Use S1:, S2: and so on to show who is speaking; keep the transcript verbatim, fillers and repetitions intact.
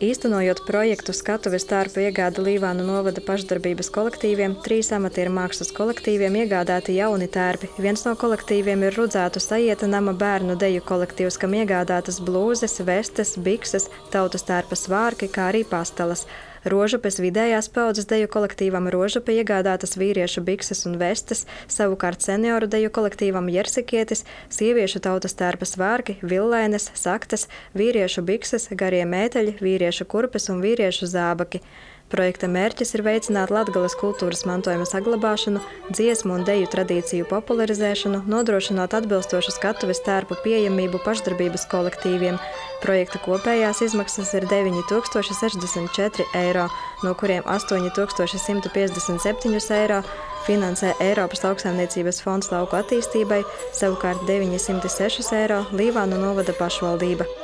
S1: Īstenojot projektu skatuves tārpu iegāda Līvānu novada pašdarbības kolektīviem, trīs amatieru mākslas kolektīviem iegādāti jauni tērpi. Viens no kolektīviem ir Rudzātu Sajieta nama bērnu deju kolektīvs, kam iegādātas blūzes, vestes, bikses, tautas tērpa svārki, kā arī pastalas. Rožupes vidējās paudzes deju kolektīvam Rožupe iegādātas vīriešu bikses un vestes, savukārt senioru deju kolektīvam Jersikietis, sieviešu tautas tērpa svārki, villēnes, saktas, vīriešu bikses, garie mēteļi, vīriešu kurpes un vīriešu zābaki. Projekta mērķis ir veicināt Latgales kultūras mantojuma saglabāšanu, dziesmu un deju tradīciju popularizēšanu, nodrošinot atbilstošu skatuves tērpu pieejamību pašdarbības kolektīviem. Projekta kopējās izmaksas ir deviņi tūkstoši sešdesmit četri eiro, no kuriem astoņi tūkstoši simt piecdesmit septiņi eiro finansē Eiropas lauksaimniecības fonds lauku attīstībai, savukārt deviņi simti seši eiro Līvānu novada pašvaldība.